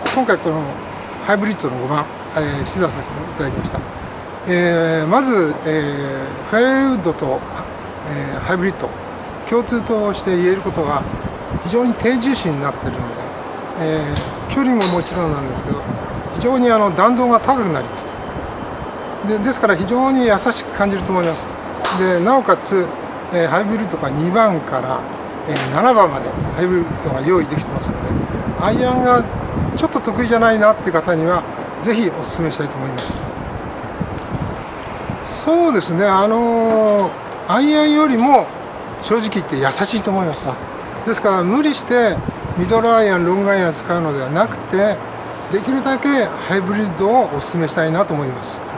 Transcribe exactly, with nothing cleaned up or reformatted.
今回このハイブリッドのごばん、えー、試打させていただきました。えー、まず、えー、フェアウッドと、えー、ハイブリッド共通として言えることが非常に低重心になっているので、えー、距離ももちろんなんですけど非常にあの弾道が高くなります。でですから非常に優しく感じると思います。でなおかつ、えー、ハイブリッドがにばんから、えー、ななばんまでハイブリッドが用意できてますので、アイアンがちょっと得意じゃないなっていう方にはぜひお勧めしたいと思います。そうですね、あのー、アイアンよりも正直言って優しいと思います。ですから無理してミドルアイアンロングアイアン使うのではなくて、できるだけハイブリッドをお勧めしたいなと思います。